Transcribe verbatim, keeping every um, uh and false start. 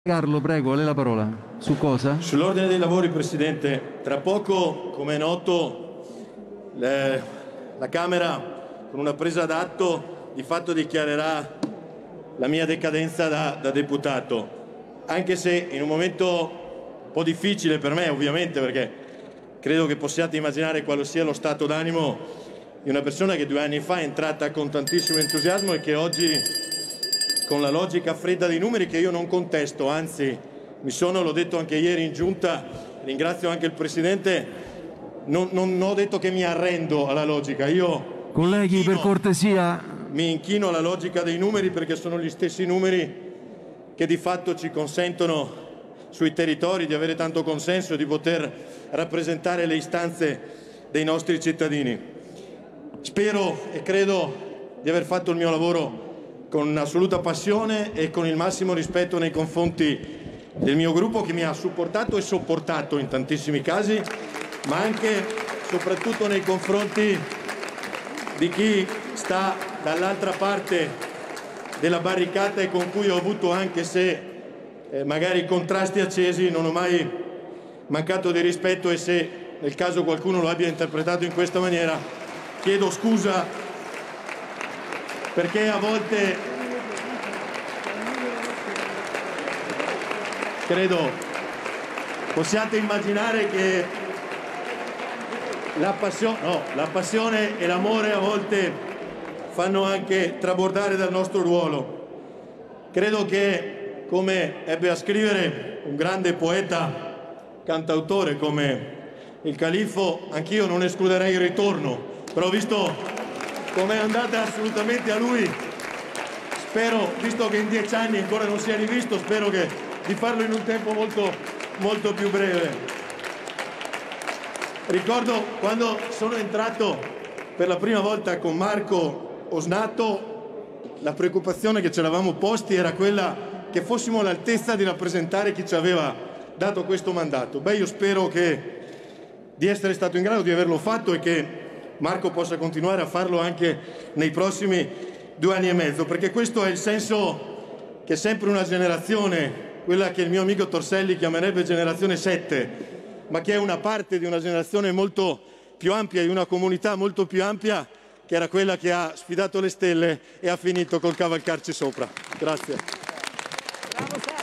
Carlo, prego, a lei la parola. Su cosa? Sull'ordine dei lavori, Presidente. Tra poco, come è noto, le, la Camera, con una presa d'atto, di fatto dichiarerà la mia decadenza da, da deputato. Anche se in un momento un po' difficile per me, ovviamente, perché credo che possiate immaginare quale sia lo stato d'animo di una persona che due anni fa è entrata con tantissimo entusiasmo e che oggi, con la logica fredda dei numeri che io non contesto, anzi mi sono, l'ho detto anche ieri in giunta, ringrazio anche il Presidente, non, non ho detto che mi arrendo alla logica, io colleghi inchino, per cortesia, mi inchino alla logica dei numeri perché sono gli stessi numeri che di fatto ci consentono sui territori di avere tanto consenso e di poter rappresentare le istanze dei nostri cittadini. Spero e credo di aver fatto il mio lavoro con assoluta passione e con il massimo rispetto nei confronti del mio gruppo, che mi ha supportato e sopportato in tantissimi casi, ma anche e soprattutto nei confronti di chi sta dall'altra parte della barricata e con cui ho avuto, anche se eh, magari contrasti accesi, non ho mai mancato di rispetto, e se nel caso qualcuno lo abbia interpretato in questa maniera chiedo scusa, perché a volte credo possiate immaginare che la passione, no, la passione e l'amore a volte fanno anche trabordare dal nostro ruolo. Credo che, come ebbe a scrivere un grande poeta cantautore come il Califfo, anch'io non escluderei il ritorno, però visto come è andata assolutamente a lui, spero, visto che in dieci anni ancora non si è rivisto, spero che, di farlo in un tempo molto, molto più breve. Ricordo quando sono entrato per la prima volta con Marco Osnato, la preoccupazione che ci eravamo posti era quella che fossimo all'altezza di rappresentare chi ci aveva dato questo mandato. Beh, io spero che di essere stato in grado di averlo fatto e che Marco possa continuare a farlo anche nei prossimi due anni e mezzo, perché questo è il senso che sempre una generazione, quella che il mio amico Torselli chiamerebbe generazione sette, ma che è una parte di una generazione molto più ampia, di una comunità molto più ampia, che era quella che ha sfidato le stelle e ha finito col cavalcarci sopra. Grazie.